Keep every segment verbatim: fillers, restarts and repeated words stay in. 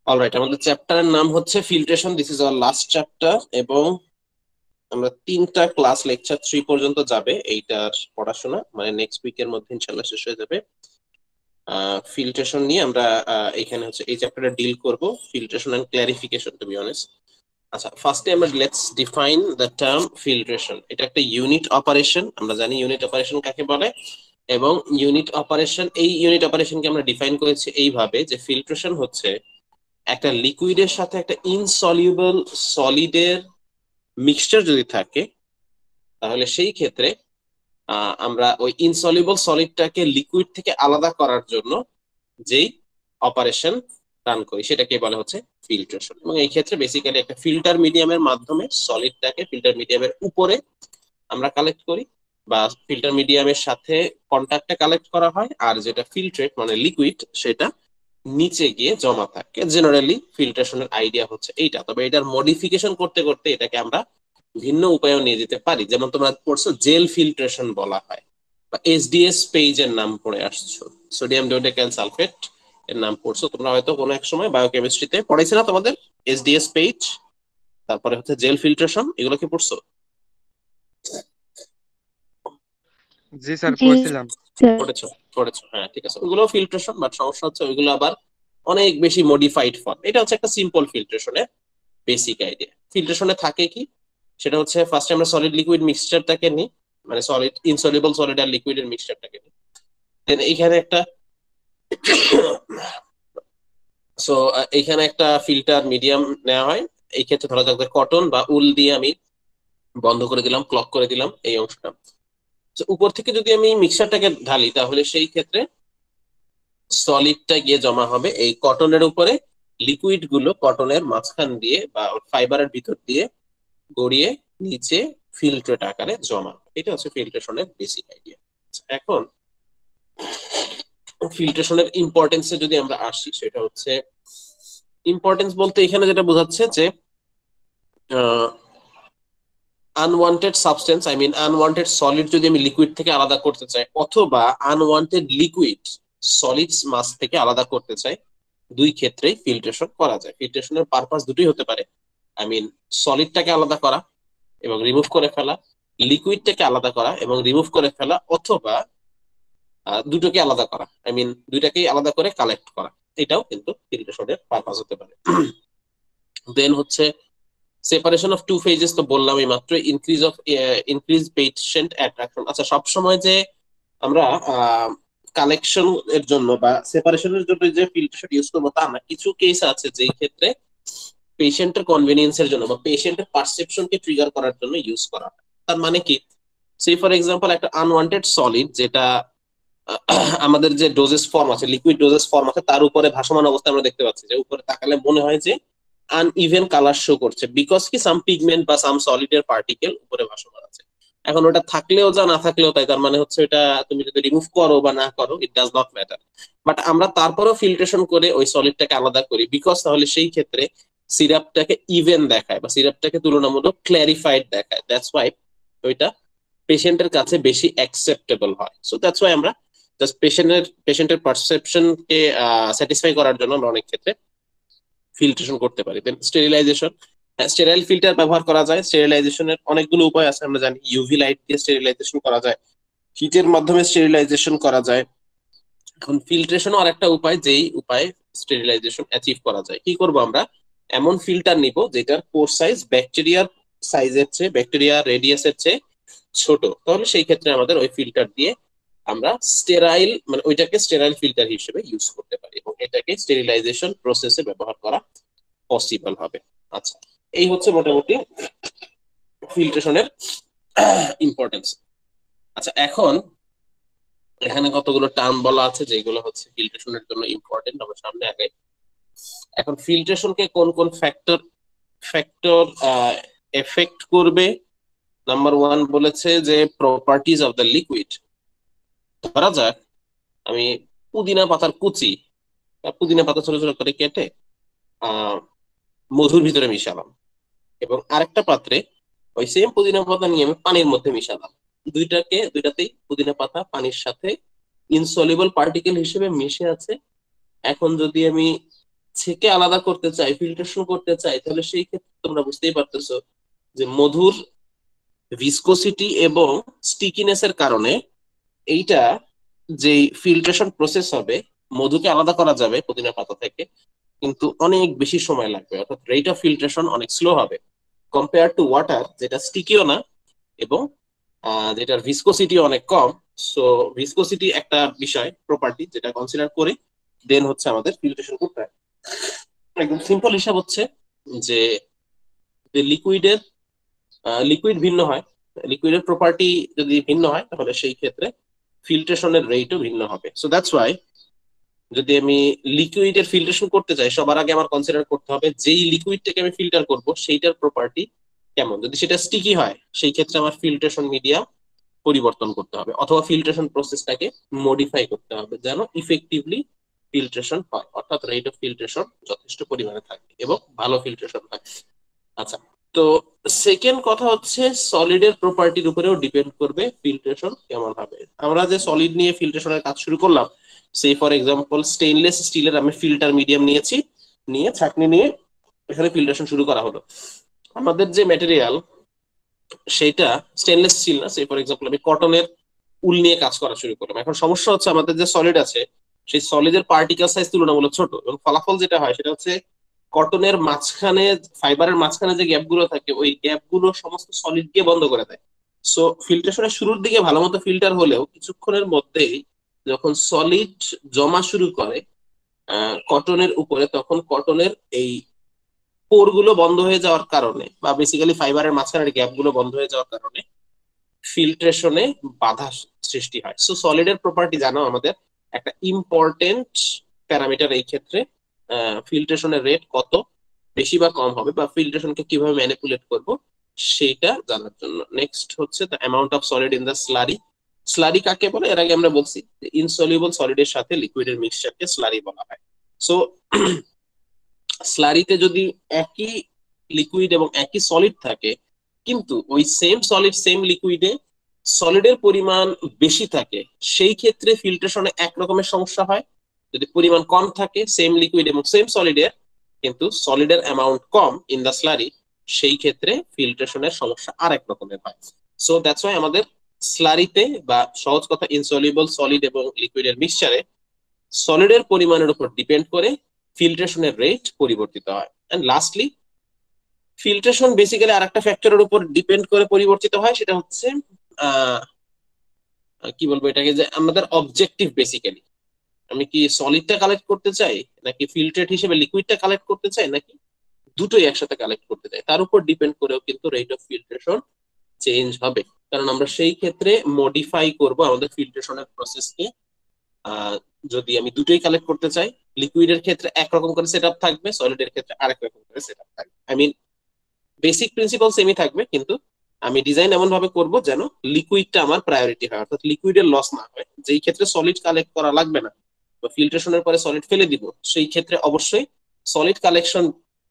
Alright, আমাদের চ্যাপ্টারের নাম হচ্ছে filtration. This is our last chapter এবং আমরা তিনটা ক্লাস লেকচার থ্রি পর্যন্ত যাবে এইটার পড়াশোনা, মানে নেক্সট উইকের মধ্যে ইনশাল্লাহ শেষ হয়ে যাবে। ফিল্ট্রেশন নিয়ে আমরা আহ, এখানে হচ্ছে এই চ্যাপ্টারে ডিল করব, filtration and clarification to be honest. আচ্ছা, ফার্স্টে আমরা let's define the term filtration. এটা একটা ইউনিট অপারেশন, আমরা জানি ইউনিট অপারেশন কাকে বলে। এবং ইউনিট অপারেশন, এই ইউনিট অপারেশনকে আমরা ডিফাইন করেছি এইভাবে যে ফিল্ট্রেশন হচ্ছে একটা লিকুইডের সাথে একটা ইনসলিউবল সলিডের মিক্সচার যদি থাকে, তাহলে সেই ক্ষেত্রে আহ, আমরা ওই ইনসলিউবল সলিডটাকে লিকুইড থেকে আলাদা করার জন্য যেই অপারেশন রান করি সেটাকে বলা হচ্ছে ফিল্ট্রেশন। এবং এই ক্ষেত্রে বেসিক্যালি একটা ফিল্টার মিডিয়ামের মাধ্যমে সলিডটাকে ফিল্টার মিডিয়ামের উপরে আমরা কালেক্ট করি, বা ফিল্টার মিডিয়ামের সাথে কন্টাক্টে কালেক্ট করা হয়, আর যেটা ফিল্ট্রেট মানে লিকুইড সেটা নিচে গিয়ে জমা থাকে। জেনারেলি ফিল্ট্রেশনের আইডিয়া হচ্ছে এইটা, তবে এটার মডিফিকেশন করতে করতে এটাকে আমরা ভিন্ন উপায়েও নিয়ে যেতে পারি। যেমন তোমরা পড়ছো জেল ফিল্ট্রেশন বলা হয়, বা এসডিএস পেজের নাম পড়ে আসছো, সোডিয়াম ডোডেকাইল সালফেট এর নাম পড়ছো তোমরা হয়তো কোনো এক সময় বায়োকেমিস্ট্রিতে পড়াইছে না তোমাদের, এসডিএস পেজ, তারপরে হচ্ছে জেল ফিল্ট্রেশন, এগুলো কি পড়ছো? জি স্যার, জি পড়ছিলাম। স্যার। পড়েছো পড়েছো হ্যাঁ, ঠিক আছে, ওইগুলো ফিল্ট্রেশন, বাট সমস্যা হচ্ছে ওইগুলো আবার অনেক বেশি মডিফাইড ফর্ম। এটা হচ্ছে একটা সিম্পল ফিল্ট্রেশনের বেসিক আইডিয়া। ফিল্ট্রেশনে থাকে কি, সেটা হচ্ছে ফার্স্টে আমরা সলিড লিকুইড মিক্সচারটাকে নিই, মানে সলিড ইনসলিউবল সলিড আর লিকুইডের মিক্সচারটাকে নিই। দেন এইখানে একটা সো এইখানে একটা ফিল্টার মিডিয়াম নেওয়া হয়। এই ক্ষেত্রে ধরা যাক কটন বা উল দিয়ে আমি বন্ধ করে দিলাম, ক্লক করে দিলাম এই অংশটা। তো উপর থেকে যদি আমি মিক্সারটাকে ঢালি, তাহলে সেই ক্ষেত্রে সলিডটা গিয়ে জমা হবে এই কটনের উপরে, লিকুইড গুলো কটনের মাঝখান দিয়ে বা ফাইবারের ভিতর দিয়ে গড়িয়ে নিচে ফিল্ট্রেট আকারে জমা। এটা হচ্ছে ফিল্ট্রেশনের বেসিক আইডিয়া। এখন ফিল্ট্রেশনের ইম্পর্টেন্সে যদি আমরা আসি, সেটা হচ্ছে ইম্পর্টেন্স বলতে এখানে যেটা বোঝাচ্ছে যে unwanted substance, I mean unwanted solid যদি আমি লিকুইড থেকে আলাদা করতে চাই, অথবা আনওয়ান্টেড লিকুইড সলিডস মাস থেকে আলাদা করতে চাই, দুই ক্ষেত্রেই ফিল্ট্রেশন করা যায়। ফিল্ট্রেশনের পারপাস দুটোই হতে পারে, আই মিন সলিডটাকে আলাদা করা এবং রিমুভ করে ফেলা, লিকুইডটাকে আলাদা করা এবং রিমুভ করে ফেলা, অথবা দুটোকে আলাদা করা, আই মিন দুইটাকেই আলাদা করে কালেক্ট করা। এটাও কিন্তু ফিল্ট্রেশনের পারপাস হতে পারে। দেন হচ্ছে সেপারেশন অফ টু ফেজেস, তো বললাম এই মাত্র, increase of increase patient attraction. আচ্ছা, সবসময় যে আমরা কালেকশন এর জন্য বা সেপারেশনের জন্য যে ফিল্ট্রেশন ইউজ করবো তা না, কিছু কেস আছে যেই ক্ষেত্রে পেশেন্টের কনভেনিয়েন্সের জন্য বা পেশেন্টের পারসেপশনকে ট্রিগার করার জন্য ইউজ করা হয়। তার মানে কি, সে ফর এক্সাম্পল একটা আনওয়ান্টেড সলিড যেটা আমাদের যে ডোজেস ফর্ম আছে, লিকুইড ডোজেস ফর্ম আছে, তার উপরে ভাসমান অবস্থায় আমরা দেখতে পাচ্ছি যে উপরে তাকালে মনে হয় যে আনইভেন কালার শো করছে, বিকজ কি সাম পিগমেন্ট বা সাম সলিডের পার্টিকেল উপরে ভাসমান আছে। এখন ওটা থাকলেও যা না থাকলেও তাই, তার মানে হচ্ছে এটা তুমি যদি রিমুভ করো বা না করো, it does not matter. But আমরা তারপরেও ফিল্ট্রেশন করে ওই সলিডটাকে আলাদা করি, বিকজ তাহলে সেই ক্ষেত্রে সিরাপটাকে ইভেন দেখায় বা সিরাপটাকে তুলনামূলক ক্ল্যারিফাইড দেখায়। দ্যাটস ওয়াই ওইটা পেশেন্টের কাছে বেশি অ্যাকসেপ্টেবল হয়। সো দ্যাটস ওয়াই আমরা জাস্ট পেশেন্টের পেশেন্টের পারসেপশনকে স্যাটিসফাই করার জন্য আমরা অনেক ক্ষেত্রে ফিল্ট্রেশন করতে পারি। দেন স্টেরিলাইজেশন, স্টেরাইল ফিল্টার ব্যবহার করা যায়। স্টেরিলাইজেশনের অনেকগুলো উপায় আছে, আমরা জানি ইউভি লাইট দিয়ে স্টেরিলাইজেশন করা যায়, হিটের মাধ্যমে স্টেরিলাইজেশন করা যায়। এখন ফিল্ট্রেশন আর একটা উপায়, যেই উপায়ে স্টেরিলাইজেশন অ্যাচিভ করা যায়। কি করব আমরা, এমন ফিল্টার নিব যেটার কোর সাইজ ব্যাকটেরিয়ার সাইজের চেয়ে, ব্যাকটেরিয়া রেডিয়াসের চেয়ে ছোট, তাহলে সেই ক্ষেত্রে আমাদের ওই ফিল্টার দিয়ে আমরা স্টেরাইল মানে ওইটাকে স্টেরাইল ফিল্টার হিসেবে ইউজ করতে পারি এবং এটাকে স্টেরিলাইজেশন প্রসেসে ব্যবহার করা পসিবল হবে। আচ্ছা, এই হচ্ছে মোটামুটি ফিল্ট্রেশনের ইম্পর্টেন্স। আচ্ছা, এখন এখানে কতগুলো টার্ম বলা আছে যেগুলো হচ্ছে ফিল্ট্রেশনের জন্য ইম্পর্টেন্ট, আমরা সামনে আগে। এখন ফিল্ট্রেশনকে কোন কোন ফ্যাক্টর ফ্যাক্টর এফেক্ট করবে। নাম্বার ওয়ান বলেছে যে প্রপার্টিজ অফ দ্য লিকুইড। ধরা যাক আমি পুদিনা পাতার কুচি, পুদিনা পাতা ছোট ছোট করে কেটে আহ মধুর ভিতরে মিশালাম, এবং আরেকটা পাত্রে ওই সেম পুদিনা পাতা নিয়ে আমি পানির মধ্যে মিশালাম। দুইটাকে দুইটাতেই পুদিনা পাতা পানির সাথে ইনসলিউবল পার্টিকেল হিসেবে মিশে আছে। এখন যদি আমি থেকে আলাদা করতে চাই, ফিল্ট্রেশন করতে চাই, তাহলে সেই ক্ষেত্রে তোমরা বুঝতেই পারতেছো যে মধুর ভিসকোসিটি এবং স্টিকিনেস এর কারণে এইটা যে ফিল্ট্রেশন প্রসেস হবে, মধুকে আলাদা করা যাবে পুদিনা পাতা থেকে, কিন্তু অনেক বেশি সময় লাগবে, অর্থাৎ রেট অফ ফিল্ট্রেশন অনেক স্লো হবে কম্পেয়ার টু ওয়াটার, যেটা স্টিকিও না এবং আহ, যেটার ভিসকোসিটি অনেক কম। সো ভিসকোসিটি একটা বিষয়, প্রপার্টি, যেটা কনসিডার করে দেন হচ্ছে আমাদের ফিল্ট্রেশন করতে হয়। একদম সিম্পল হিসাব হচ্ছে যে লিকুইডের লিকুইড ভিন্ন হয়, লিকুইডের প্রপার্টি যদি ভিন্ন হয় তাহলে সেই ক্ষেত্রে ফিল্ট্রেশনের রেটও ভিন্ন হবে। সো দ্যাটস ওয়াই যদি আমি লিকুইডের ফিল্ট্রেশন করতে চাই, সবার আগে আমার কনসিডার করতে হবে যেই লিকুইডটাকে আমি ফিল্টার করব সেইটার প্রপার্টি কেমন। যদি সেটা স্টিকি হয় সেই ক্ষেত্রে আমার ফিল্ট্রেশন মিডিয়াম পরিবর্তন করতে হবে, অথবা ফিল্ট্রেশন প্রসেসটাকে মডিফাই করতে হবে যেন ইফেক্টিভলি ফিল্ট্রেশন হয়, অর্থাৎ রেট অফ ফিল্ট্রেশন যথেষ্ট পরিমাণে থাকে এবং ভালো ফিল্ট্রেশন হয়। আচ্ছা, তো সেকেন্ড কথা হচ্ছে সলিডের প্রপার্টির উপরেও ডিপেন্ড করবে ফিল্ট্রেশন কেমন হবে। আমরা যে সলিড নিয়ে ফিল্ট্রেশনের কাজ শুরু করলাম, সে ফর এক্সাম্পল স্টেইনলেস স্টিলের আমি ফিল্টার মিডিয়াম নিয়েছি, নিয়ে ছাঁকনি নিয়ে এখানে ফিল্ট্রেশন শুরু করা হলো। আমাদের যে ম্যাটেরিয়াল সেটা স্টেনলেস স্টিল না, সে ফর এক্সাম্পল আমি কটনের উল নিয়ে কাজ করা শুরু করলাম। এখন সমস্যা হচ্ছে আমাদের যে সলিড আছে সেই সলিডের পার্টিকেল সাইজ তুলনামূলক ছোট, এবং ফলাফল যেটা হয় সেটা হচ্ছে কটনের মাঝখানে, ফাইবারের মাঝখানে যে গ্যাপ গুলো থাকে ওই গ্যাপ গুলো সমস্ত সলিড দিয়ে বন্ধ করে দেয়। সো ফিল্ট্রেশনের শুরুর দিকে ভালো মতো ফিল্টার হলেও কিছুক্ষণের মধ্যেই যখন সলিড জমা শুরু করে কটনের উপরে, তখন কটনের এই পোর গুলো বন্ধ হয়ে যাওয়ার কারণে বা বেসিক্যালি ফাইবারের মাঝখানের গ্যাপ গুলো বন্ধ হয়ে যাওয়ার কারণে ফিল্ট্রেশনে বাধা সৃষ্টি হয়। সো সলিডের প্রপার্টি জানো আমাদের একটা ইম্পর্টেন্ট প্যারামিটার এই ক্ষেত্রে, ফিল্ট্রেশনের রেট কত বেশি বা কম হবে বা ফিল্ট্রেশনকে কিভাবে ম্যানিপুলেট করব সেইটা জানার জন্য। নেক্সট হচ্ছে the amount of solid in the slurry. Slurry কাকে বলে এর আগে আমরা বলছি, ইনসলিউবল সলিডের সাথে লিকুইডের মিক্সচারকে স্লারি বলা হয়। সো স্লারিতে যদি একই লিকুইড এবং একই সলিড থাকে, কিন্তু ওই সেম সলিড সেম লিকুইডে সলিডের পরিমাণ বেশি থাকে, সেই ক্ষেত্রে ফিল্ট্রেশনে এক রকমের সমস্যা হয়। যদি পরিমাণ কম থাকে সেম লিকুইড এবং সেম সলিডের, কিন্তু সলিডের অ্যামাউন্ট কম ইন দা স্লারি, সেই ক্ষেত্রে ফিল্ট্রেশনের সমস্যা আরেক রকমের হয়। সো দ্যাটস ওয়াই আমাদের স্লারিতে বা সহজ কথা ইনসলিউবল সলিড এবং লিকুইডের মিক্সচারে সলিডের পরিমাণের উপর ডিপেন্ড করে ফিল্ট্রেশনের রেট পরিবর্তিত হয়। এন্ড লাস্টলি ফিল্ট্রেশন বেসিক্যালি আরেকটা ফ্যাক্টরের উপর ডিপেন্ড করে পরিবর্তিত হয়, সেটা হচ্ছে আহ কি বলবো এটাকে, যে আমাদের অবজেক্টিভ বেসিক্যালি আমি কি সলিডটা কালেক্ট করতে চাই, নাকি ফিল্ট্রেট হিসেবে লিকুইডটা কালেক্ট করতে চাই, নাকি দুটোই একসাথে কালেক্ট করতে চাই, তার উপর ডিপেন্ড করেও কিন্তু রেট অফ ফিল্ট্রেশন চেঞ্জ হবে। কারণ আমরা সেই ক্ষেত্রে মডিফাই করব আমাদের ফিল্ট্রেশনের প্রসেসকে। আহ যদি আমি দুটোই কালেক্ট করতে চাই, লিকুইডের ক্ষেত্রে একরকম করে সেট আপ থাকবে, সলিডের ক্ষেত্রে আরেক রকম করে সেট আপ থাকবে। আই মিন বেসিক প্রিন্সিপাল সেমই থাকবে, কিন্তু আমি ডিজাইন এমন ভাবে করব যেন লিকুইডটা আমার প্রায়োরিটি হয়, অর্থাৎ লিকুইডের লস না হয়। যেই ক্ষেত্রে সলিড কালেক্ট করা লাগবে না বা ফিল্ট্রেশনের পরে সলিড ফেলে দিব, সেই ক্ষেত্রে অবশ্যই সলিড কালেকশন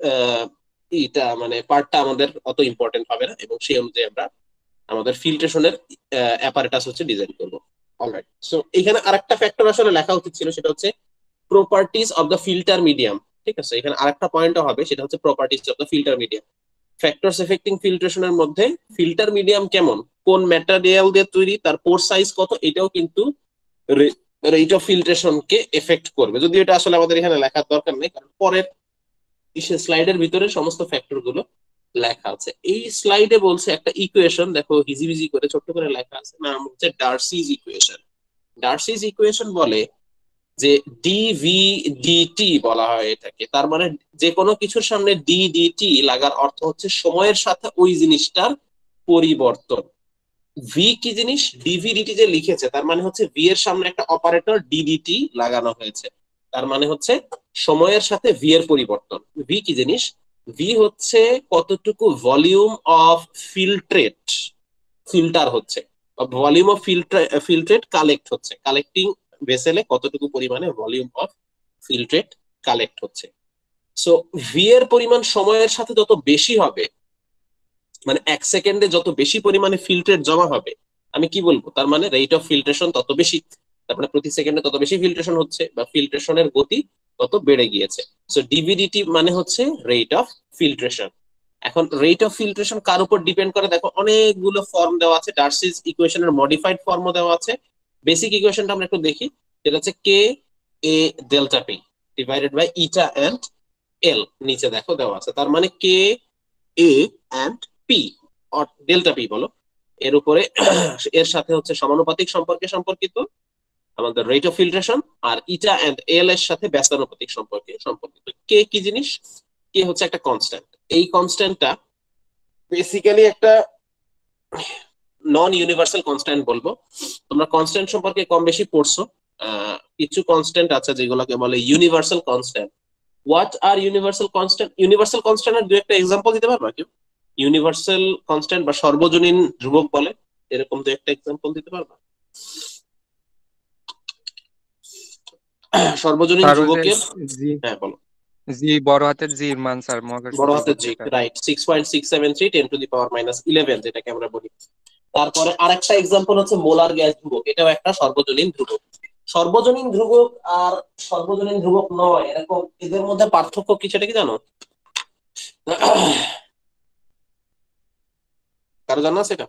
এটা মানে পার্টটা আমাদের অত ইম্পর্টেন্ট হবে না, এবং সেই অনুযায়ী আমরা আমাদের ফিল্ট্রেশনের অ্যাপারেটাস হচ্ছে ডিজাইন করব। অলরাইট, সো এখানে আরেকটা ফ্যাক্টর আসলে লেখা উচিত ছিল, সেটা হচ্ছে properties of the filter medium. ঠিক আছে, এখানে আরেকটা পয়েন্টও হবে, সেটা হচ্ছে properties of the filter medium. Factors affecting ফিল্ট্রেশনের মধ্যে ফিল্টার মিডিয়াম কেমন, কোন ম্যাটেরিয়াল দিয়ে তৈরি, তার পোর সাইজ কত, এটাও কিন্তু রেট অফ ফিল্ট্রেশনকে এফেক্ট করবে। যদি এটা আসলে আমাদের এখানে লেখার দরকার নেই, কারণ পরের স্লাইডের ভিতরে সমস্ত ফ্যাক্টর গুলো লেখা আছে। এই স্লাইডে বলছে একটা ইকুয়েশন, দেখো হিজিবিজি করে ছোট্ট করে লেখা আছে, নাম হচ্ছে ডার্সিজ ইকুয়েশন। ডার্সিজ ইকুয়েশন বলে যে ডিভি ডিটি বলা হয় এটাকে, তার মানে যে কোনো কিছুর সামনে ডি ডিটি লাগার অর্থ হচ্ছে সময়ের সাথে ওই জিনিসটার পরিবর্তন। ভি কি জিনিস, ডিভি ডিটি যে লিখেছে তার মানে হচ্ছে ভি এর সামনে একটা অপারেটর ডিডিটি লাগানো হয়েছে, তার মানে হচ্ছে সময়ের সাথে ভি এর পরিবর্তন। ভি কি জিনিস, ভি হচ্ছে কতটুকু ভলিউম অফ ফিল্ট্রেট ফিল্টার হচ্ছে, ভলিউম অফ ফিল্ট্রেট কালেক্ট হচ্ছে, কালেক্টিং ভেসেলে কতটুকু পরিমাণে ভলিউম অফ ফিল্ট্রেট কালেক্ট হচ্ছে। সো ভি এর পরিমাণ সময়ের সাথে যত বেশি হবে, মানে এক সেকেন্ডে যত বেশি পরিমাণে ফিল্ট্রেট জমা হবে, আমি কি বলবো, তার মানে রেট অফ ফিল্ট্রেশন তত বেশি, তার মানে প্রতি সেকেন্ডে তত বেশি ফিল্ট্রেশন হচ্ছে বা ফিল্ট্রেশনের গতি তত বেড়ে গিয়েছে। সো ডিভিডিটি মানে হচ্ছে রেট অফ ফিল্ট্রেশন। এখন রেট অফ ফিল্ট্রেশন কার উপর ডিপেন্ড করে দেখো, অনেকগুলো ফর্ম দেওয়া আছে, ডার্সিস ইকুয়েশনের মডিফাইড ফর্মও দেওয়া আছে। বেসিক ইকুয়েশনটা আমরা একটু দেখি, যেটা হচ্ছে K A delta P divided by eta and L, নিচে দেখো দেওয়া আছে। তার মানে K A and P delta P বলো, এর উপরে এর সাথে হচ্ছে সমানুপাতিক সম্পর্কে সম্পর্কিত আমাদের রেট অফ ফিল্ট্রেশন, আর ইটা এন্ড এল এর সাথে ব্যস্তানুপাতিক সম্পর্কে সম্পর্কিত। কে কি জিনিস? কে হচ্ছে একটা কনস্ট্যান্ট। এই কনস্ট্যান্টটা বেসিক্যালি একটা নন ইউনিভার্সাল কনস্ট্যান্ট বলবো। তোমরা কনস্ট্যান্ট সম্পর্কে কম বেশি পড়ছো। আহ, কিছু কনস্ট্যান্ট আছে যেগুলোকে বলে universal constant. What are universal constant? ইউনিভার্সাল কনস্ট্যান্টের দু একটা এক্সাম্পল দিতে পারবা কেউ? ইউনিভার্সাল কনস্ট্যান্ট বা সর্বজনীন ধ্রুবক বলে, এরকম দু একটা এক্সাম্পল দিতে পারবা? সর্বজনীন স্যার ওই যে ধ্রুবকের, জি হ্যাঁ বলো। জি বড় হাতের জির মান স্যার, মহাকর্ষ বড় হাতের ধ্রুবক জি, যেটা। Right, six point six seven three ten to the power minus eleven, যেটাকে আমরা বলি। তারপরে আরেকটা এক্সাম্পল হচ্ছে মোলার গ্যাস ধ্রুবক, এটাও একটা সর্বজনীন ধ্রুবক। সর্বজনীন ধ্রুবক আর সর্বজনীন ধ্রুবক নয় এরকম এদের মধ্যে পার্থক্য কি, সেটা কি জানো? কারো জানা আছে এটা?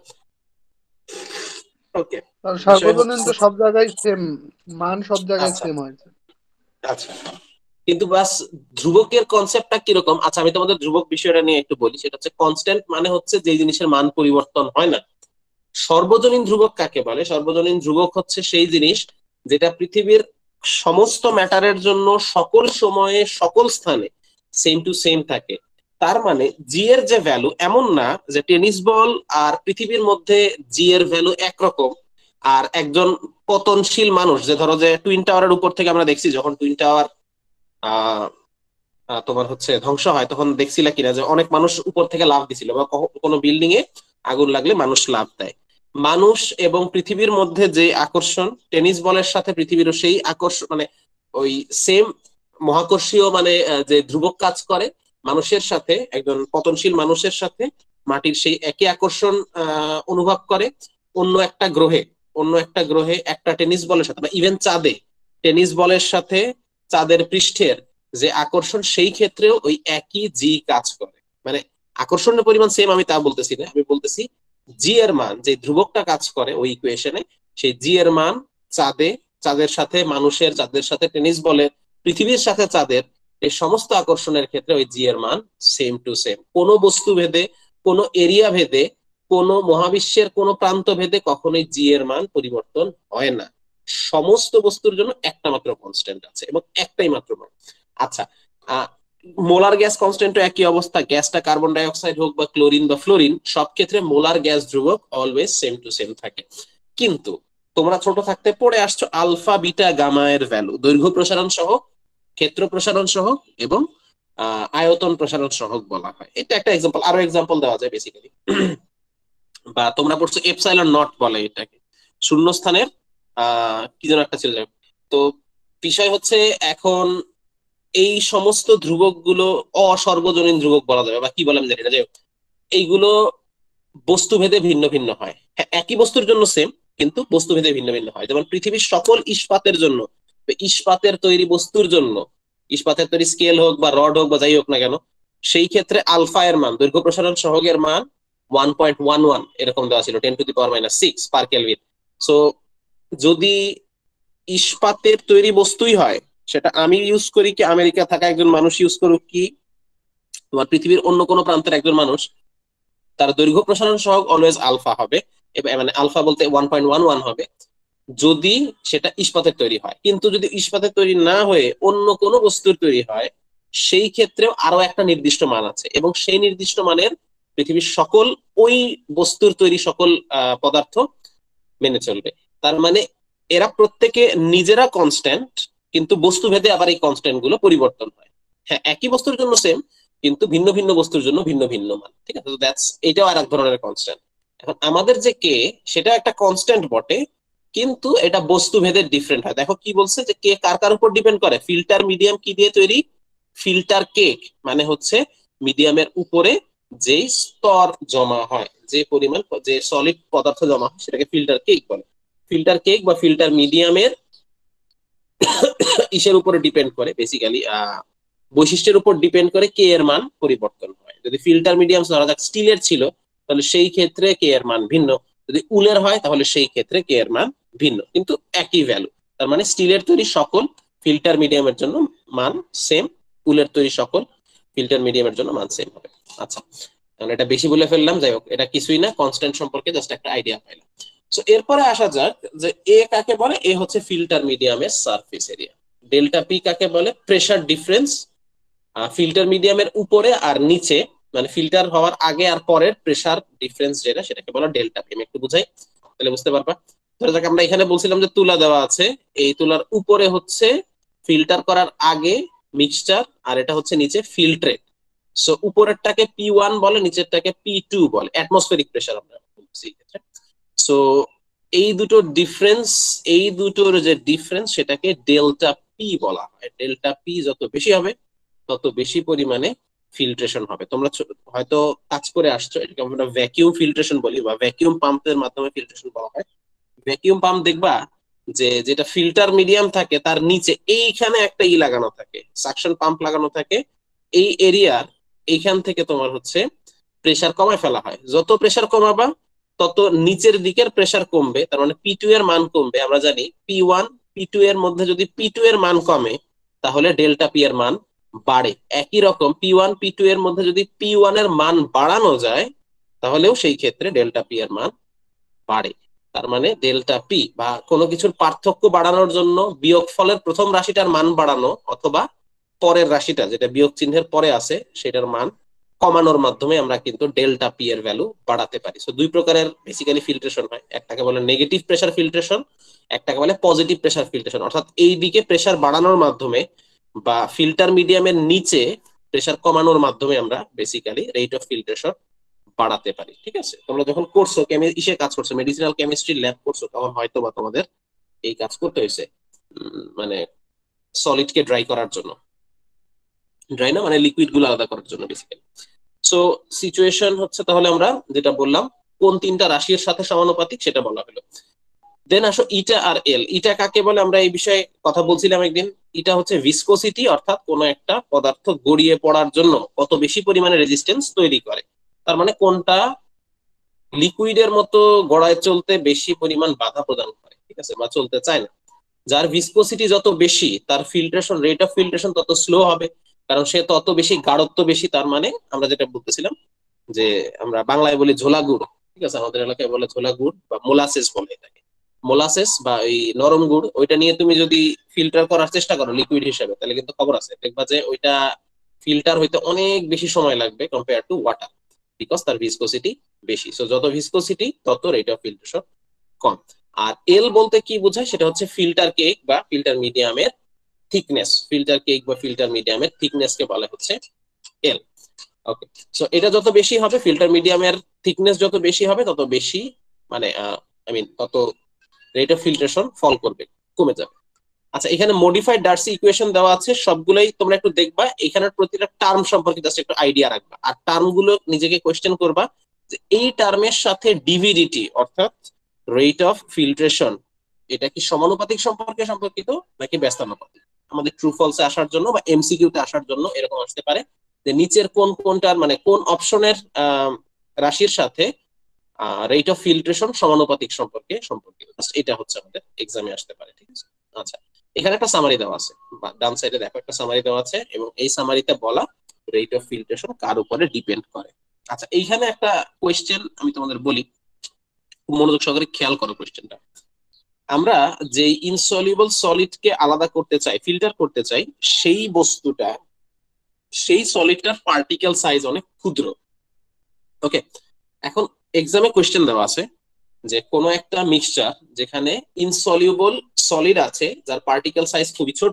ওকে। আর বিষয় সার্বজনীন হচ্ছে, তো সব জায়গায় সেম, মান সব জায়গায় আচ্ছা সেম হয়েছে। আচ্ছা, কিন্তু বাস ধ্রুবকের কনসেপ্টটা কিরকম, আচ্ছা আমি তোমাদের ধ্রুবক বিষয়টা নিয়ে একটু বলি। সেটা হচ্ছে কনস্ট্যান্ট মানে হচ্ছে যে জিনিসের মান পরিবর্তন হয় না। সর্বজনীন ধ্রুবক কাকে বলে? সর্বজনীন ধ্রুবক হচ্ছে সেই জিনিস যেটা পৃথিবীর সমস্ত ম্যাটারের জন্য সকল সময়ে সকল স্থানে সেম টু সেম থাকে। তার মানে জি এর যে ভ্যালু, এমন না যে টেনিস বল আর পৃথিবীর মধ্যে জি এর ভ্যালু একরকম, আর একজন পতনশীল মানুষ, যে ধরো যে টুইন টাওয়ারের উপর থেকে আমরা দেখছি যখন টুইন টাওয়ার আহ আহ, তোমার হচ্ছে ধ্বংস হয়, তখন দেখছিলা কিনা যে অনেক মানুষ উপর থেকে লাফ দিছিল, বা কখ- কোনো বিল্ডিং এ আগুন লাগলে মানুষ লাফ দেয়। মানুষ এবং পৃথিবীর মধ্যে যে আকর্ষণ, টেনিস বলের সাথে পৃথিবীরও সেই আকর্ষণ, মানে ওই সেম মহাকর্ষীয় মানে আহ, যে ধ্রুবক কাজ করে মানুষের সাথে, একজন পতনশীল মানুষের সাথে মাটির সেই একই আকর্ষণ আহ, অনুভব করে অন্য একটা গ্রহে। অন্য একটা গ্রহে একটা টেনিস বলের সাথে, বা ইভেন চাঁদে টেনিস বলের সাথে চাঁদের পৃষ্ঠের যে আকর্ষণ, সেই ক্ষেত্রেও ওই একই জি কাজ করে। মানে আকর্ষণের পরিমাণ সেম আমি তা বলতেছি না, আমি বলতেছি জি এর মান, যে ধ্রুবকটা কাজ করে ওই ইকুয়েশনে, সেই জি এর মান চাঁদে, চাঁদের সাথে মানুষের, চাঁদের সাথে টেনিস বলের, পৃথিবীর সাথে চাঁদের, এই সমস্ত আকর্ষণের ক্ষেত্রে ওই জি এর মান সেম টু সেম। কোনো বস্তু ভেদে, কোনো এরিয়া ভেদে, কোনো মহাবিশ্বের কোনো প্রান্ত ভেদে কখনোই জি এর মান পরিবর্তন হয় না। সমস্ত বস্তুর জন্য একটা মাত্র কনস্ট্যান্ট আছে এবং একটাই মাত্র মান। আচ্ছা, মোলার গ্যাস কনস্ট্যান্টও একই অবস্থা। গ্যাসটা কার্বন ডাই অক্সাইড হোক বা ক্লোরিন বা ফ্লোরিন, সব ক্ষেত্রে মোলার গ্যাস ধ্রুবক অলওয়েজ সেম টু সেম থাকে। কিন্তু তোমরা ছোট থাকতে পড়ে আসছো আলফা বিটা গামা এর ভ্যালু, দৈর্ঘ্য প্রসারণ সহ, ক্ষেত্র প্রসারণ সহ এবং আহ, আয়তন প্রসারণ সহক বলা হয়। এটা একটা এক্সাম্পল, আরো এক্সাম্পল দেওয়া যায় বেসিক্যালি। বা তোমরা পড়ছো এপসাইলন নট বলে এটাকে, শূন্যস্থানের আহ কি যেন একটা ছিল, যাই হোক। তো বিষয় হচ্ছে এখন এই সমস্ত ধ্রুবক গুলো অসর্বজনীন ধ্রুবক বলা যাবে, বা কি বলে আমি জানি না, যাই হোক, এইগুলো বস্তুভেদে ভিন্ন ভিন্ন হয়। হ্যাঁ, একই বস্তুর জন্য সেম, কিন্তু বস্তুভেদে ভিন্ন ভিন্ন হয়। যেমন পৃথিবীর সকল ইস্পাতের জন্য, ইস্পাতের তৈরি বস্তুর জন্য, ইস্পাতের তৈরি স্কেল হোক বা রড হোক বা যাই হোক না কেন, সেই ক্ষেত্রে আলফা এর মান, দৈর্ঘ্য প্রসারণ সহগের মান ওয়ান পয়েন্ট ওয়ান ওয়ান এরকম দেওয়া ছিল, ten to the power minus six per kelvin. So যদি ইস্পাতের তৈরি বস্তুই হয়, সেটা আমি ইউজ করি কি আমেরিকা থাকা একজন মানুষ ইউজ করুক কি তোমার পৃথিবীর অন্য কোনো প্রান্তের একজন মানুষ, তার দৈর্ঘ্য প্রসারণ সহগ অলওয়েজ আলফা হবে। এবার মানে আলফা বলতে ওয়ান পয়েন্ট ওয়ান ওয়ান হবে যদি সেটা ইস্পাতের তৈরি হয়। কিন্তু যদি ইস্পাতের তৈরি না হয়ে অন্য কোনো বস্তুর তৈরি হয়, সেই ক্ষেত্রেও আরো একটা নির্দিষ্ট মান আছে, এবং সেই নির্দিষ্ট মানের পৃথিবীর সকল ওই বস্তুর তৈরি সকল আহ, পদার্থ মেনে চলবে। তার মানে এরা প্রত্যেকে নিজেরা কনস্ট্যান্ট, কিন্তু বস্তুভেদে আবার এই কনস্ট্যান্ট গুলো পরিবর্তন হয়। হ্যাঁ, একই বস্তুর জন্য সেম, কিন্তু ভিন্ন ভিন্ন বস্তুর জন্য ভিন্ন ভিন্ন মান। ঠিক আছে, তো দ্যাটস, এটাও আর এক ধরনের কনস্ট্যান্ট। এখন আমাদের যে কে, সেটা একটা কনস্ট্যান্ট বটে, কিন্তু এটা বস্তু ভেদে ডিফারেন্ট হয়। দেখো কি বলছে, যে কে কার কার উপর ডিপেন্ড করে? ফিল্টার মিডিয়াম কি দিয়ে তৈরি? ফিল্টার কেক, মানে হচ্ছে মিডিয়ামের উপরে যে স্তর জমা হয়, যে পরিমাণ যে সলিড পদার্থ জমা হয়, সেটাকে ফিল্টার কেক বলে। ফিল্টার কেক বা ফিল্টার মিডিয়ামের ইসের উপরে ডিপেন্ড করে, বেসিক্যালি বৈশিষ্ট্যের উপর ডিপেন্ড করে কে এর মান পরিবর্তন হয়। যদি ফিল্টার মিডিয়াম ধরা যাক স্টিলের ছিল, তাহলে সেই ক্ষেত্রে কে এর মান ভিন্ন। যদি উলের হয় তাহলে সেই ক্ষেত্রে কে এর মান ভিন্ন, কিন্তু একই ভ্যালু। তার মানে স্টিলের তৈরি সকল ফিল্টার মিডিয়ামের জন্য মান সেম, উলের তৈরি সকল ফিল্টার মিডিয়ামের জন্য মান সেম হবে। আচ্ছা, তাহলে এটা বেশি বলে ফেললাম, যাই হোক, এটা কিছুই না, কনস্ট্যান্ট সম্পর্কে জাস্ট একটা আইডিয়া পাইলাম। সো এরপরে আসা যাক যে এ কাকে বলে। এ হচ্ছে ফিল্টার মিডিয়ামের সারফেস এরিয়া। ডেল্টা পি কাকে বলে? প্রেসার ডিফারেন্স ফিল্টার মিডিয়ামের উপরে আর নিচে, মানে ফিল্টার হওয়ার আগে আর পরের প্রেসার ডিফারেন্স যেটা, সেটাকে বলা ডেল্টা পি। আমি একটু বুঝাই, তাহলে বুঝতে পারবা। ধরে যাক আমরা এখানে বলছিলাম যে তুলা দেওয়া আছে, এই তুলার উপরে হচ্ছে ফিল্টার করার আগে মিক্সচার, আর এটা হচ্ছে নিচে ফিল্ট্রেট। সো উপরেরটাকে পি ওয়ান বলে, নিচেরটাকে পি টু বলে, অ্যাটমসফেরিক প্রেসার আমরা বলছি এই ক্ষেত্রে। সো এই দুটো ডিফারেন্স, এই দুটোর যে ডিফারেন্স সেটাকে ডেল্টা পি বলা হয়। ডেল্টা পি যত বেশি হবে তত বেশি পরিমাণে ফিল্ট্রেশন হবে। তোমরা হয়তো কাজ করে আসছো, এটাকে আমরা ভ্যাকিউম ফিল্ট্রেশন বলি, বা ভ্যাকিউম পাম্পের মাধ্যমে ফিল্ট্রেশন করা হয়। ভ্যাকিউম পাম্প দেখবা যে যেটা ফিল্টার মিডিয়াম থাকে তার নিচে এইখানে একটা ই লাগানো থাকে, সাকশন পাম্প লাগানো থাকে। এই এরিয়ার এইখান থেকে তোমার হচ্ছে প্রেসার কমায় ফেলা হয়। যত প্রেসার কমাবা তত নিচের দিকের প্রেসার কমবে, তার মানে পি টু এর মান কমবে। আমরা জানি পি ওয়ান পি টু এর মধ্যে যদি পি টু এর মান কমে তাহলে ডেল্টা পি এর মান বাড়ে। একই রকম পি ওয়ান পি টু এর মধ্যে যদি পি ওয়ান এর মান বাড়ানো যায় তাহলেও সেই ক্ষেত্রে ডেল্টা পি এর মান বাড়ে। তার মানে ডেল্টা পি বা কোনো কিছুর পার্থক্য বাড়ানোর জন্য বিয়োগফলের প্রথম রাশিটার মান বাড়ানো, অথবা পরের রাশিটা যেটা বিয়োগ চিহ্নের পরে আছে সেটার মান কমানোর মাধ্যমে আমরা কিন্তু ডেল্টা পি এর ভ্যালু বাড়াতে পারি। সো দুই প্রকারের বেসিক্যালি ফিল্ট্রেশন হয়, একটাকে বলে নেগেটিভ প্রেসার ফিল্ট্রেশন, একটাকে বলে পজিটিভ প্রেসার ফিল্ট্রেশন। অর্থাৎ এই দিকে প্রেসার বাড়ানোর মাধ্যমে বা ফিল্টার মিডিয়ামের নিচে প্রেসার কমানোর মাধ্যমে আমরা বেসিক্যালি রেট অফ ফিল্ট্রেশন বাড়াতে পারি। ঠিক আছে, তোমরা যখন করছো ইসে কাজ করছো, মেডিসিনাল কেমিস্ট্রি ল্যাব করছো, তখন হয়তো বা তোমাদের এই কাজ করতে হয়েছে, মানে সলিড কে ড্রাই করার জন্য, ড্রাই না মানে লিকুইড গুলো আলাদা করার জন্য বেসিক্যালি। সো সিচুয়েশন হচ্ছে, তাহলে আমরা যেটা বললাম কোন তিনটা রাশির সাথে সমানুপাতিক সেটা বলা হলো। দেন আসো ইটা আর এল। ইটা কাকে বলে? আমরা এই বিষয়ে কথা বলছিলাম একদিন। ইটা হচ্ছে ভিসকোসিটি, অর্থাৎ কোনো একটা পদার্থ গড়িয়ে পড়ার জন্য কত বেশি পরিমাণে রেজিস্ট্যান্স তৈরি করে। তার মানে কোনটা লিকুইডের মতো গড়ায় চলতে বেশি পরিমাণ বাধা প্রদান করে, ঠিক আছে, বা চলতে চায় না। যার ভিসকোসিটি যত বেশি তার ফিল্ট্রেশন রেট অফ ফিল্ট্রেশন তত স্লো হবে, কারণ সে তত বেশি গাঢ়ত্ব বেশি। তার মানে আমরা যেটা বলতেছিলাম যে আমরা বাংলায় বলি ঝোলা গুড়, ঠিক আছে, আমাদের এলাকায় বলে ঝোলা গুড় বা মোলাসেস বলে এটাকে। মোলাসেস বা এই নরম গুড়, ওইটা নিয়ে তুমি যদি ফিল্টার করার চেষ্টা করো লিকুইড হিসেবে, তাহলে কিন্তু খবর আছে, দেখবা যে ওইটা ফিল্টার হইতে অনেক বেশি সময় লাগবে কম্পেয়ার টু ওয়াটার, বিকজ তার ভিসকোসিটি বেশি। সো যত ভিসকোসিটি তত রেট অফ ফিল্ট্রেশন কম। আর এল বলতে কি বোঝায়? সেটা হচ্ছে ফিল্টার কেক বা ফিল্টার মিডিয়ামের থিকনেস। ফিল্টার কেক বা ফিল্টার মিডিয়ামের থিকনেস কে বলা হচ্ছে এল। ওকে, সো এটা যত বেশি হবে, ফিল্টার মিডিয়ামের থিকনেস যত বেশি হবে তত বেশি, মানে আই মিন তত রেট অফ ফিল্ট্রেশন ফল করবে, কমে যাবে। আচ্ছা, এখানে মডিফাইড ডার্সি ইকুয়েশন দেওয়া আছে, সবগুলোই তোমরা একটু দেখবা, এখানের প্রতিটা টার্ম সম্পর্কে জাস্ট একটু আইডিয়া রাখবা, আর টার্ম গুলো নিজেকে কোয়েশ্চেন করবা যে এই টার্মের সাথে ডিভিডিটি অর্থাৎ রেট অফ ফিল্ট্রেশন এটা কি সমানুপাতিক সম্পর্কে সম্পর্কিত নাকি ব্যস্তানুপাতিক। আমাদের ট্রু ফলসে আসার জন্য বা এমসিকিউ তে আসার জন্য এরকম আসতে পারে যে নিচের কোন কোনটার মানে কোন অপশনের রাশির সাথে রেট অফ ফিল্ট্রেশন সমানুপাতিক সম্পর্কে সম্পর্কিত। এটা হচ্ছে আমাদের এক্সামে আসতে পারে, ঠিক আছে। আচ্ছা, এখানে একটা সামারি দেওয়া আছে, ডান সাইডে দেখো একটা সামারি দেওয়া আছে, এবং এই সামারিতে বলা রেট অফ ফিল্ট্রেশন কার উপরে ডিপেন্ড করে। আচ্ছা, এইখানে একটা কোয়েশ্চেন আমি তোমাদের বলি, মনোযোগ সহকারে খেয়াল করো কোয়েশ্চেনটা। আমরা যে ইনসলিউবল সলিড কে আলাদা করতে চাই, ফিল্টার করতে চাই, সেই বস্তুটা সেই সলিডটার পার্টিকেল সাইজ অনেক ক্ষুদ্র। ওকে, এখন এক্সামে কোয়েশ্চেন দেওয়া আছে যে কোনো একটা মিক্সচার যেখানে ইনসলিউবল সলিড আছে যার পার্টিকেল সাইজ খুবই ছোট,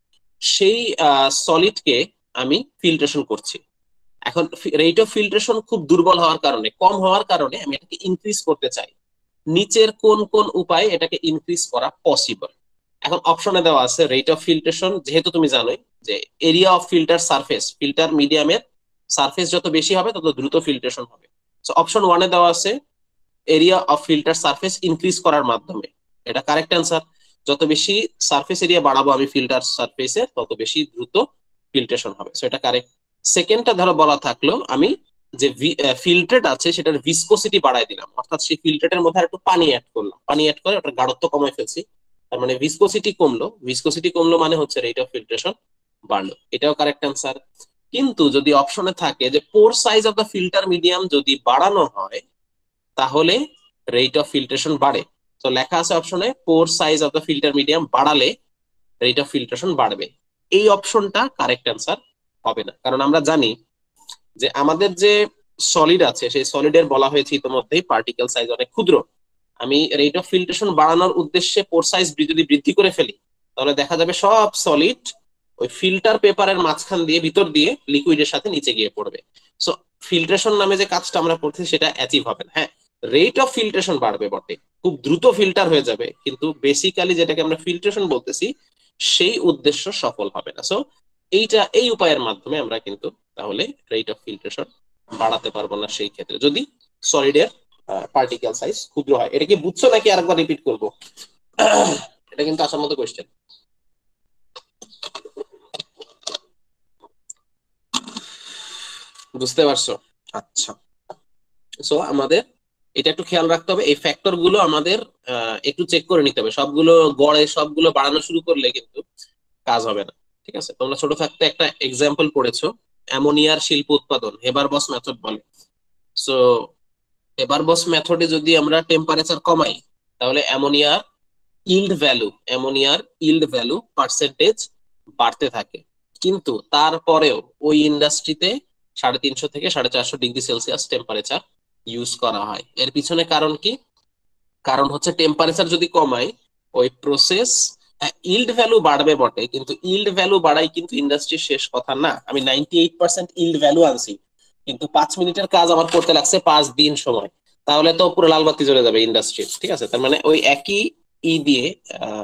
সেই সলিডকে আমি ফিল্ট্রেশন করছি। এখন রেট অফ ফিল্ট্রেশন খুব দুর্বল হওয়ার কারণে, কম হওয়ার কারণে আমি এটাকে ইনক্রিজ করতে চাই। নিচের কোন কোন উপায়ে এটাকে ইনক্রিজ করা পসিবল? এখন অপশনে দেওয়া আছে রেট অফ ফিল্ট্রেশন, যেহেতু তুমি জানোই যে area of filter surface, filter মিডিয়ামের সারফেস যত বেশি হবে তত দ্রুত ফিল্ট্রেশন হবে। সো অপশন ওয়ানে দেওয়া আছে area of filter surface increase করার মাধ্যমে, এটা কারেক্ট অ্যান্সার। যত বেশি সারফেস এরিয়া বাড়াবো আমি ফিল্টার সারফেসে, তত বেশি দ্রুত ফিল্ট্রেশন হবে। সো এটা কারেক্ট। সেকেন্ডটা ধরো বলা থাকলো আমি যে ফিল্ট্রেট আছে সেটার ভিসকোসিটি বাড়াই দিলাম, অর্থাৎ সেই ফিল্ট্রেটের মধ্যে একটু পানি অ্যাড করলাম, পানি অ্যাড করে ওটার গাঢ়ত্ব কমাই ফেলছি, তার মানে ভিসকোসিটি কমলো। ভিসকোসিটি কমলো মানে হচ্ছে রেট অফ ফিল্ট্রেশন বাড়লো, এটাও কারেক্ট অ্যান্সার। কিন্তু যদি অপশনে থাকে যে pore size of the filter medium যদি বাড়ানো হয় তাহলে রেট অফ ফিল্ট্রেশন বাড়ে। তো লেখা আছে অপশনে pore size of the filter medium বাড়ালে রেট অফ ফিল্ট্রেশন বাড়বে। এই অপশনটা কারেক্ট অ্যান্সার হবে না, কারণ আমরা জানি যে আমাদের যে সলিড আছে সেই সলিডের বলা হয়েছে ইতিমধ্যেই পার্টিকেল সাইজ অনেক ক্ষুদ্র। আমি রেট অফ ফিল্ট্রেশন বাড়ানোর উদ্দেশ্যে পোর সাইজ যদি বৃদ্ধি করে ফেলি তাহলে দেখা যাবে সব সলিড ওই ফিল্টার পেপারের মাঝখান দিয়ে ভিতর দিয়ে লিকুইডের সাথে নিচে গিয়ে পড়বে। সো ফিল্ট্রেশন নামে যে কাজটা আমরা করছি সেটা অ্যাচিভ হবে না। হ্যাঁ, রেট অফ ফিল্ট্রেশন বাড়বে বটে, খুব দ্রুত ফিল্টার হয়ে যাবে, কিন্তু বেসিক্যালি যেটাকে আমরা ফিল্ট্রেশন বলতেছি সেই উদ্দেশ্য সফল হবে না। সো এইটা এই উপায়ের মাধ্যমে আমরা কিন্তু তাহলে রেট অফ ফিল্ট্রেশন বাড়াতে পারবো না সেই ক্ষেত্রে, যদি সলিডের পার্টিকেল সাইজ ক্ষুদ্র হয়। এটা কি বুঝছো নাকি আরেকবার রিপিট করবো? এটা কিন্তু আসার মতো কোয়েশ্চেন। বুঝতে পারছো? আচ্ছা, সো আমাদের এটা একটু খেয়াল রাখতে হবে, এই ফ্যাক্টর গুলো আমাদের একটু চেক করে নিতে হবে। সবগুলো গড়ে সবগুলো বাড়ানো শুরু করলে কিন্তু কাজ হবে না। ঠিক আছে, তোমরা ছোট থাকতে একটা এক্সাম্পল পড়েছো, অ্যামোনিয়ার শিল্প উৎপাদন হেবারবস মেথড বলে। সো হেবারবস মেথডে যদি আমরা টেম্পারেচার কমাই তাহলে অ্যামোনিয়ার ইল্ড ভ্যালু অ্যামোনিয়ার ইল্ড ভ্যালু পার্সেন্টেজ বাড়তে থাকে, কিন্তু তারপরেও ওই ইন্ডাস্ট্রিতে সাড়ে তিনশো থেকে সাড়ে চারশো ডিগ্রি সেলসিয়াস টেম্পারেচার ইউজ করা হয়। এর পিছনে কারণ কি? কারণ হচ্ছে টেম্পারেচার যদি কমায় ওই প্রসেস, ইল্ড ভ্যালু বাড়বে বটে, কিন্তু ইল্ড ভ্যালু বাড়াই কিন্তু ইন্ডাস্ট্রির শেষ কথা না। আমি ninety eight percent yield value আনছি, কিন্তু পাঁচ মিনিটের কাজ আমার করতে লাগছে পাঁচ দিন সময়, তাহলে তো পুরো লাল বাতি জ্বলে যাবে ইন্ডাস্ট্রি। ঠিক আছে, তার মানে ওই একই ই দিয়ে আহ,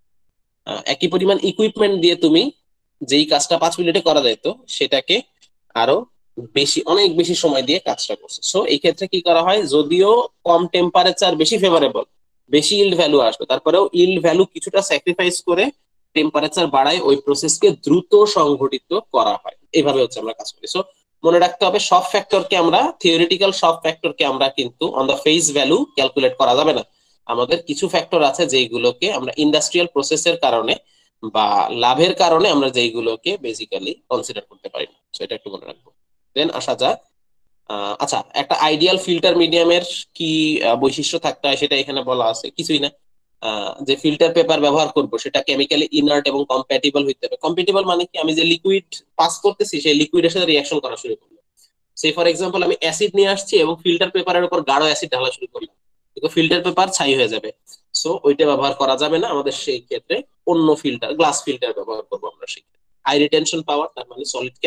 আহ, একই পরিমাণ ইকুইপমেন্ট দিয়ে তুমি যেই কাজটা পাঁচ মিনিটে করা যেত সেটাকে আরো বেশি অনেক বেশি সময় দিয়ে কাজটা করছে। সো এই ক্ষেত্রে কি করা হয়, যদিও কম টেম্পারেচার বেশি ফেভারেবল, বেশি ইল্ড ভ্যালু আসবে, তারপরেও ইল্ড ভ্যালু কিছুটা স্যাক্রিফাইস করে টেম্পারেচার বাড়ায় ওই প্রসেসকে দ্রুত সংঘটিত করা হয়। এইভাবে হচ্ছে আমরা কাজ করি। সো মনে রাখতে হবে সব ফ্যাক্টরকে আমরা থিওরিটিক্যাল সব ফ্যাক্টরকে আমরা কিন্তু on the face value calculate করা যাবে না। আমাদের কিছু ফ্যাক্টর আছে যেগুলোকে আমরা ইন্ডাস্ট্রিয়াল প্রসেসের কারণে বা লাভের কারণে আমরা যেইগুলোকে বেসিক্যালি কনসিডার করতে পারি না। সেটা একটু মনে রাখবো। দেন আসা যাক, আচ্ছা, একটা আইডিয়াল ফিল্টার মিডিয়ামের কি বৈশিষ্ট্য থাকতে হয় সেটা এখানে বলা আছে, কিছুই না। যে ফিল্টার পেপার ব্যবহার করব সেটা কেমিক্যালি ইনার্ট এবং কম্প্যাটিবল হইতে হবে। কম্প্যাটিবল মানে কি, আমি যে লিকুইড পাস করতেছি সেই লিকুইডের সাথে রিঅ্যাকশন করা শুরু করলো। সেই ফর এক্সাম্পল আমি অ্যাসিড নিয়ে আসছি এবং ফিল্টার পেপারের উপর গাঢ় অ্যাসিড ঢালা শুরু করলাম, ফিল্টার পেপার ছাই হয়ে যাবে। সো ওইটা ব্যবহার করা যাবে না, আমাদের সেই ক্ষেত্রে অন্য ফিল্টার গ্লাস ফিল্টার ব্যবহার করবো আমরা। সেই হাই রিটেনশন পাওয়ার, তার মানে সলিডকে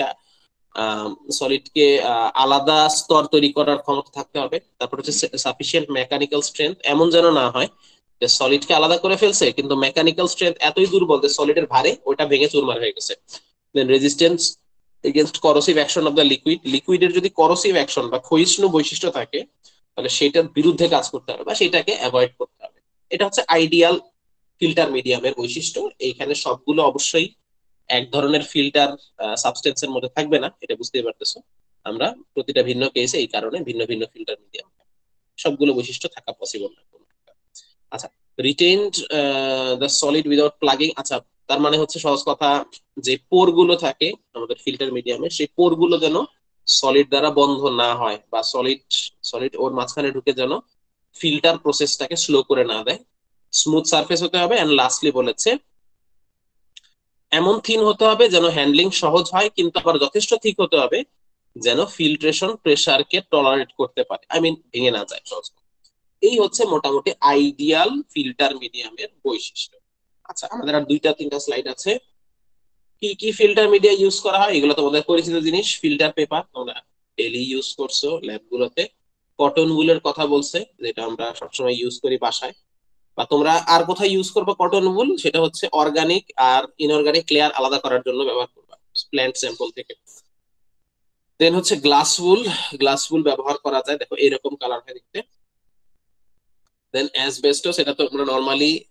সলিডকে আলাদা স্তর তৈরি করার ক্ষমতা থাকতে হবে। তারপর হচ্ছে সাফিসিয়েন্ট মেকানিক্যাল স্ট্রেংথ, এমন যেন না হয় যে সলিডকে আলাদা করে ফেলছে কিন্তু মেকানিক্যাল স্ট্রেংথ এতই দুর্বল যে সলিডের ভারে ওটা ভেঙে চুরমার হয়ে গেছে। Then resistance against corrosive action of the liquid, লিকুইডের যদি করোসিভ অ্যাকশন বা ক্ষয়িষ্ণু বৈশিষ্ট্য থাকে তাহলে সেটার বিরুদ্ধে কাজ করতে হবে বা সেটাকে অ্যাভয়েড করতে হবে। এটা হচ্ছে আইডিয়াল ফিল্টার মিডিয়ামের বৈশিষ্ট্য। এইখানে সবগুলো অবশ্যই এক ধরনের ফিল্টার সাবস্টেন্সের মধ্যে থাকবে না, এটা বুঝতেই পারতেছো। আমরা প্রতিটা ভিন্ন কেসে এই কারণে ভিন্ন ভিন্ন ফিল্টার মিডিয়াম, সবগুলো বৈশিষ্ট্য থাকা পসিবল না। আচ্ছা, retained the solid without plugging, আচ্ছা তার মানে হচ্ছে সহজ কথা যে পোর গুলো থাকে আমাদের ফিল্টার মিডিয়ামে সেই পোর গুলো যেন সলিড দ্বারা বন্ধ না হয় বা সলিড সলিড ওর মাঝখানে ঢুকে যেন ফিল্টার প্রসেসটাকে স্লো করে না দেয়। স্মুথ সারফেস হতে হবে, এন্ড লাস্টলি বলেছে এমন থিন হতে হবে যেন হ্যান্ডলিং সহজ হয়, কিন্তু আবার যথেষ্ট ঠিক হতে হবে যেন ফিল্ট্রেশন প্রেসারকে টলারেট করতে পারে, আই মিন ভেঙে না যায় সহজ। এই হচ্ছে মোটামুটি আইডিয়াল ফিল্টার মিডিয়ামের বৈশিষ্ট্য। আচ্ছা, আমাদের আর দুইটা তিনটা স্লাইড আছে। কি কি ফিল্টার মিডিয়া ইউজ করা হয় এগুলো তোমাদের পরিচিত জিনিস। ফিল্টার পেপার তোমরা ডেইলি ইউজ করছো ল্যাবগুলোতে। কটন উলের কথা বলছে, যেটা আমরা সবসময় ইউজ করি বাসায়। বা তোমরা আর কোথায় ইউজ করবে কটন উল, সেটা হচ্ছে অর্গানিক আর ইনঅর্গানিক লেয়ার আলাদা করার জন্য ব্যবহার করবা প্ল্যান্ট স্যাম্পল থেকে। দেন হচ্ছে গ্লাস উল, গ্লাস উল ব্যবহার করা যায়, দেখো এরকম কালার হয় দেখতে। দেন অ্যাসবেস্টস, এটা তো আমরা নরমালি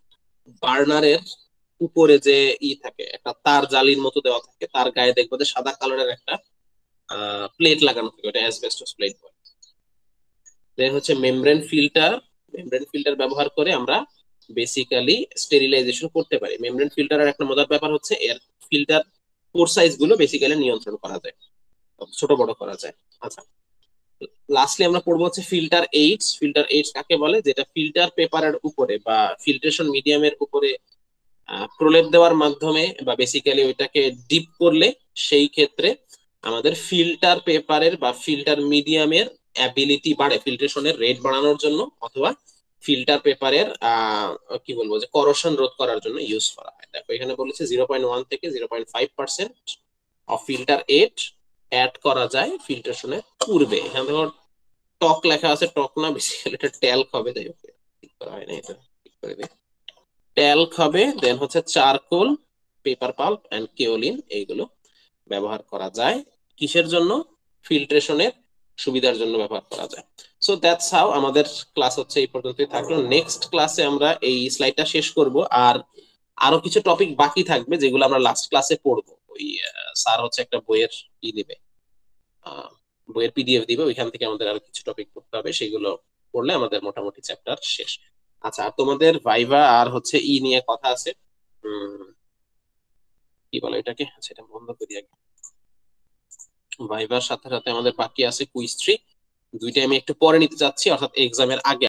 বার্নারের উপরে যে ই থাকে, একটা তার জালির মতো দেওয়া থাকে, তার গায়ে দেখবো যে সাদা কালারের একটা প্লেট লাগানো থাকে, ওটা অ্যাসবেস্টস প্লেট বলে। দেন হচ্ছে মেমব্রেন ফিল্টার। মেমব্রেন ফিল্টার ব্যবহার করে আমরা বেসিক্যালি স্টেরিলাইজেশন করতে পারি। মেমব্রেন ফিল্টারের একটা মজার ব্যাপার হচ্ছে এর ফিল্টার পোর সাইজ গুলো বেসিক্যালি নিয়ন্ত্রণ করা যায়, ছোট বড় করা যায়। আচ্ছা, লাস্টলি আমরা পড়বো হচ্ছে ফিল্টার এইডস। ফিল্টার এইডস কাকে বলে? যেটা ফিল্টার পেপারের উপরে বা ফিল্ট্রেশন মিডিয়ামের উপরে আহ, প্রলেপ দেওয়ার মাধ্যমে বা বেসিক্যালি ওইটাকে ডিপ করলে সেই ক্ষেত্রে আমাদের ফিল্টার পেপারের বা ফিল্টার মিডিয়ামের অ্যাবিলিটি বাড়ে, ফিল্ট্রেশনের রেট বাড়ানোর জন্য, অথবা ফিল্টার পেপারের আহ কি বলবো যে করোশন রোধ করার জন্য ইউজ করা হয়। দেখো এখানে বলেছে জিরো পয়েন্ট ওয়ান থেকে zero point five percent of filter aid add করা যায় ফিল্ট্রেশনের পূর্বে। এখানে দেখো টক লেখা আছে, টক না, বেসিক্যালি এটা ট্যাল্ক হবে, যাই হোক ঠিক করা হয় না, এটা ঠিক করে দিই। ট্যাল্ক হবে, দেন হচ্ছে charcoal, paper pulp and kaolin, এইগুলো ব্যবহার করা যায় কিসের জন্য? ফিল্ট্রেশনের সুবিধার জন্য ব্যবহার করা যায়। সো দ্যাটস হাউ আমাদের ক্লাস হচ্ছে এই পর্যন্তই থাকলো। নেক্সট ক্লাসে আমরা এই স্লাইডটা শেষ করব, আর আরো কিছু টপিক বাকি থাকবে যেগুলো আমরা লাস্ট ক্লাসে পড়বো। ওই স্যার হচ্ছে একটা বইয়ের ই দিবে, বইয়ের পিডিএফ দিবে, ওইখান থেকে আমাদের আরো কিছু টপিক পড়তে হবে, সেগুলো পড়লে আমাদের মোটামুটি চ্যাপ্টার শেষ। আচ্ছা, আর তোমাদের ভাইভা আর হচ্ছে ই নিয়ে কথা আছে, উম কি বলে এটাকে, সেটা বন্ধ করি আগে। ভাইভার সাথে সাথে আমাদের বাকি আছে কুইজ থ্রি, দুইটা আমি একটু পরে নিতে চাচ্ছি, অর্থাৎ এক্সামের আগে।